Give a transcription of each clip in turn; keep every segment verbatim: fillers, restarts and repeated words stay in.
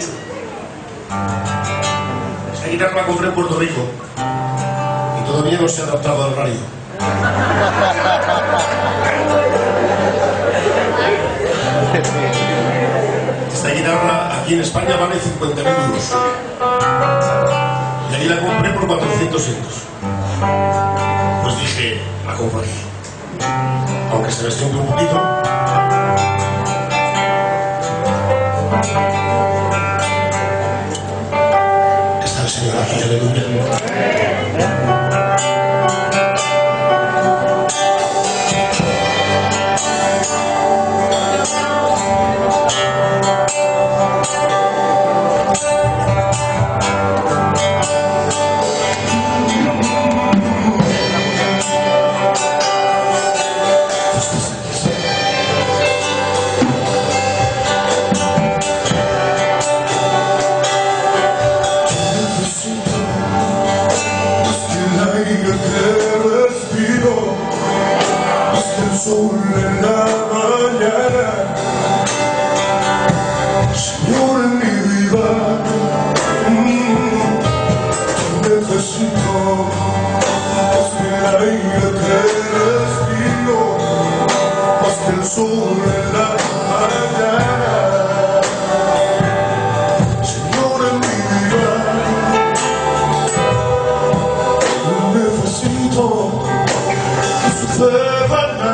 mucho. Esta guitarra la compré en Puerto Rico y todavía no se ha adaptado al horario. Esta guitarra aquí en España vale cincuenta mil euros y ahí la compré por cuatrocientos euros. Pues dije, la compro aquí, aunque se me siente un poquito. Está el Señor aquí, aleluya. Sol en la mañana, Señor, en mi vida, mm, te necesito, más que el aire que respiro, más que el sol en la mañana, Señor, en mi vida, necesito que suceda nada.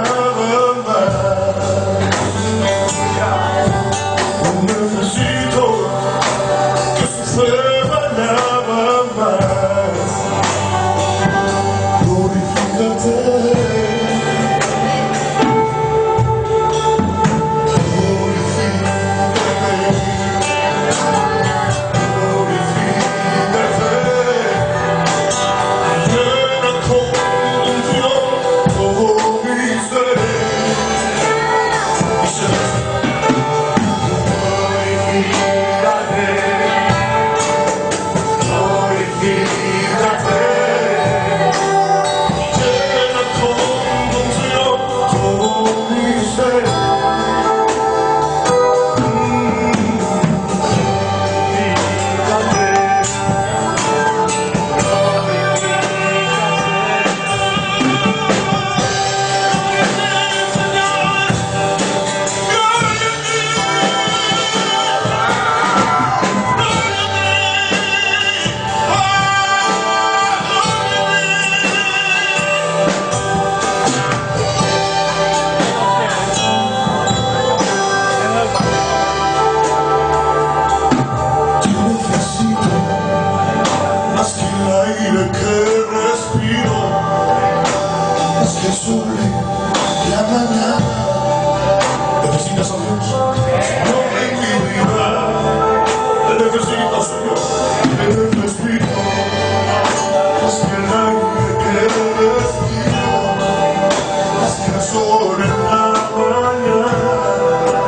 Necesitas a Dios, no en mi vida, te necesito, Señor, te necesito, más que el aire que respiro, más que el sol en la mañana,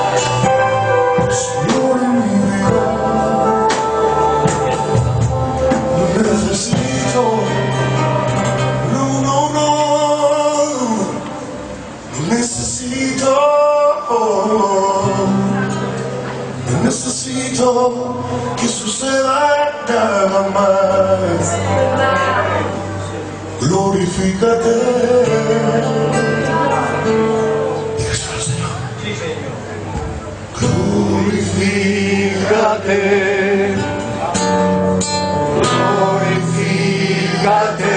Señor, en mi vida, te necesito, no, no, no, necesito. Necesito que suceda nada más. Glorifícate. Dígaselo al Señor. Sí, Señor. Glorifícate. Glorifícate.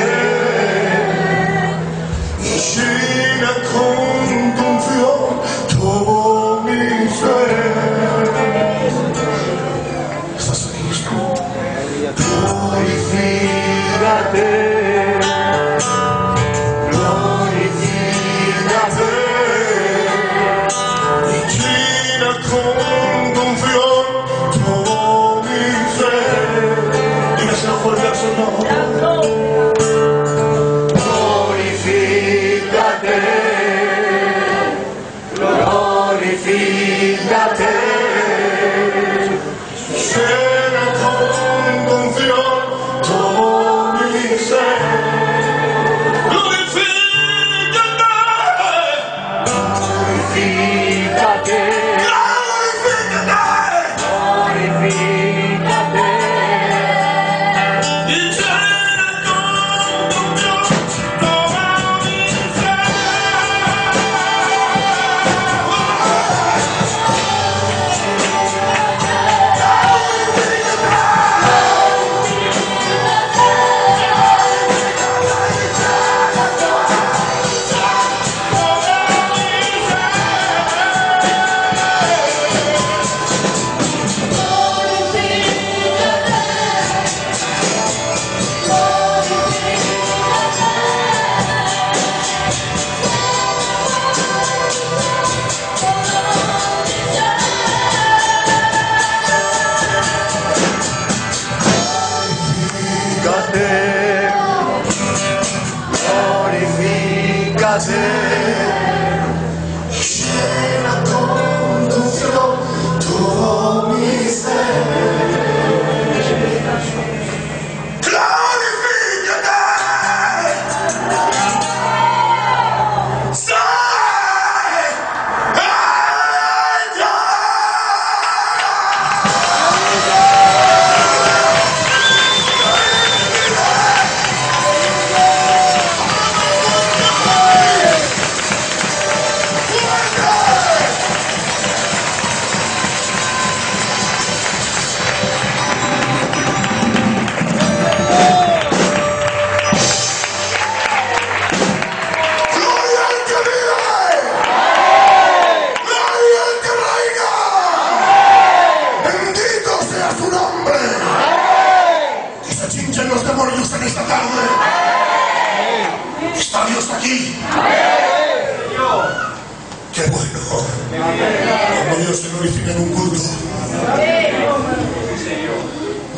Llena con tu unción todo mi ser. Glorifícate, glorifícate, y llena con tu unción todo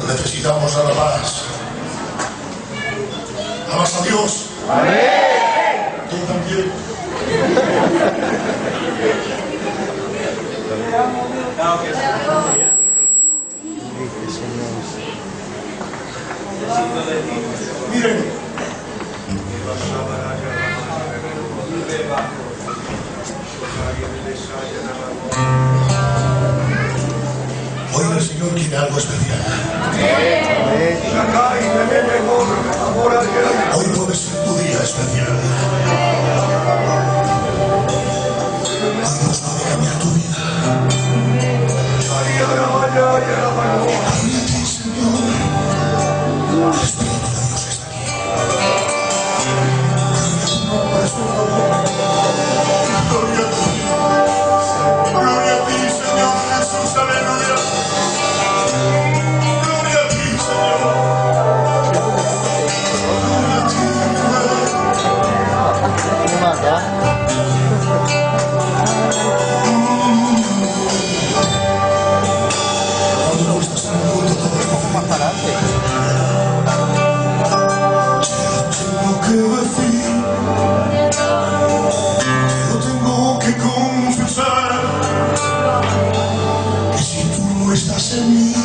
necesitamos a la paz. ¿Amas a Dios? Yo también. Miren. Hoy el Señor quiere algo especial. Hoy puede ser tu día especial. Hoy Dios puede cambiar tu vida. Gloria a ti, Señor. El Espíritu de Dios está aquí. Gloria a ti. Gloria a ti, Señor Jesús. Aleluya. Gloria a ti, Señor. Gloria a ti, cuando estás en el mundo todo es más para adelante. Tengo que decir, te lo tengo que confesar, que si tú no estás en mí,